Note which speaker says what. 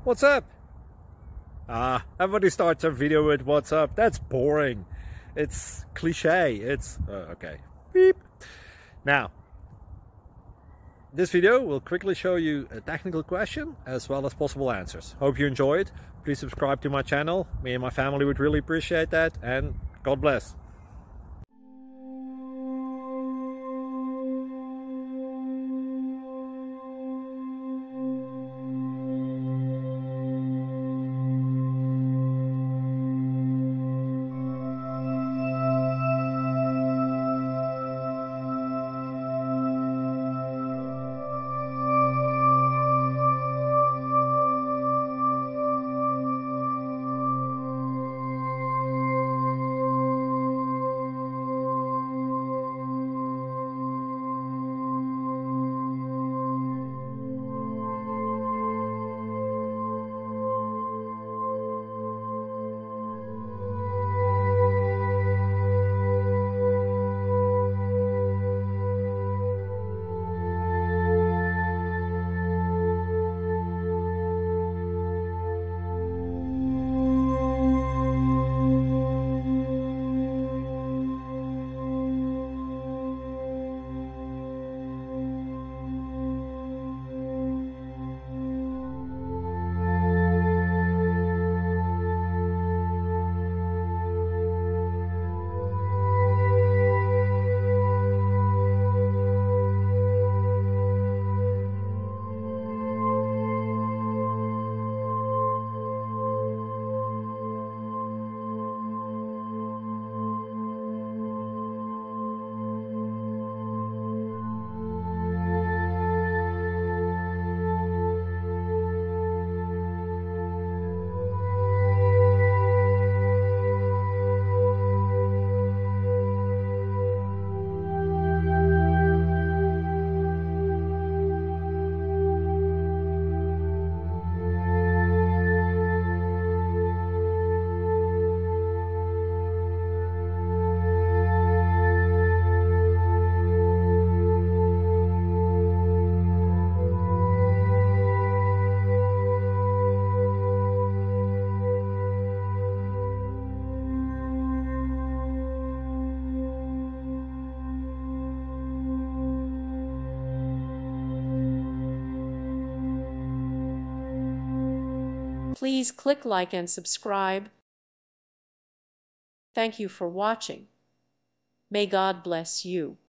Speaker 1: What's up? Everybody starts a video with what's up. That's boring. It's cliche. It's okay. Beep. Now, this video will quickly show you a technical question as well as possible answers. Hope you enjoyed. Please subscribe to my channel. Me and my family would really appreciate that, and God bless.
Speaker 2: Please click like and subscribe. Thank you for watching. May God bless you.